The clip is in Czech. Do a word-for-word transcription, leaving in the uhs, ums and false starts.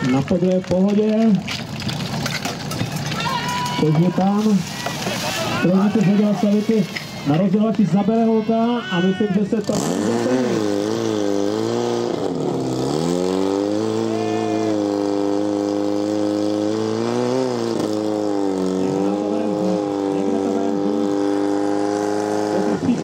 Na podle v pohodě. Takže tam trošku se dělat stavity na rozdělovači zabere holka a myslím, že se to